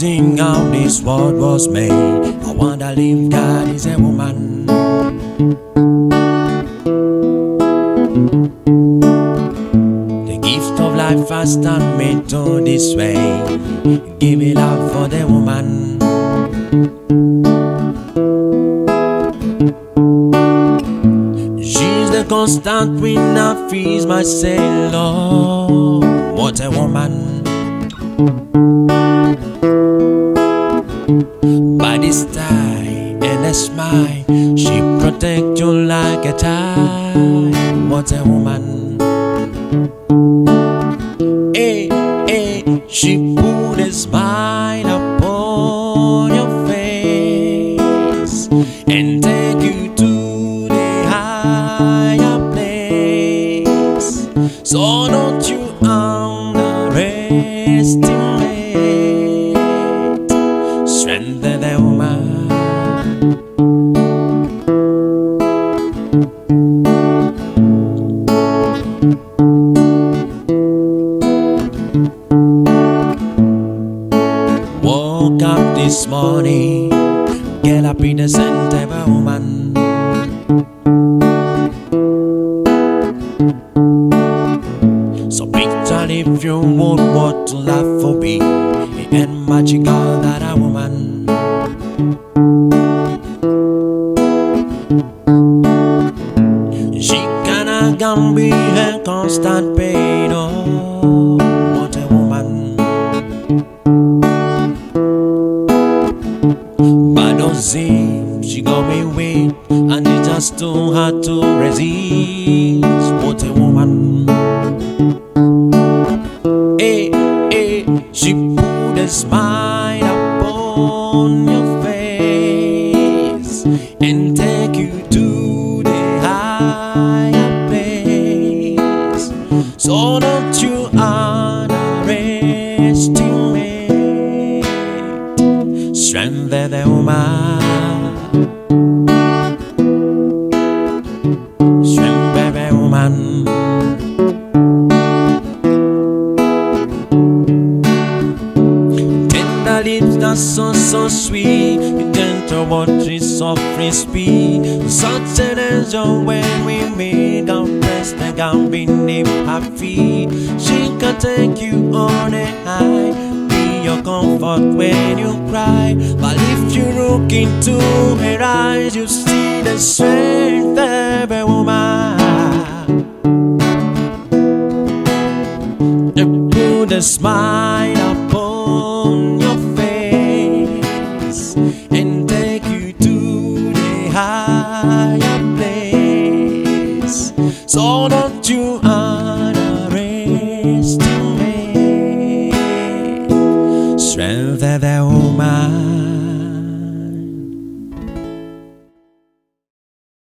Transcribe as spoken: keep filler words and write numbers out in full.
Amazing how this world was made. I wonder if God is a woman. The gift of life has done made to this way. Give it up for the woman. She's the constant winner, feeds my sailor. What a woman. By this time and a smile, she protects you like a child. What a woman. Hey, hey, she put a smile upon your face and take you to the higher place. So don't you underestimate strength of the woman. Woke up this morning, get up in the center of a woman. So picture if you would want to laugh for me and magical that a woman. She cannot can be her constant pain. Oh, what a woman. But don't see, she got me weak and it's just too hard to resist. What a woman. Hey, hey, she put a smile upon your face and take you to the higher place. So don't you underestimate strength of the woman. Strength of the woman. Lips that so so sweet, gentle waters of crispy. Such an angel when we meet, God bless the God beneath her feet. She can take you on a high, be your comfort when you cry. But if you look into her eyes, you see the strength of a woman. They put a smile upon your face and take you to the higher place. So don't you underestimate strength of the woman.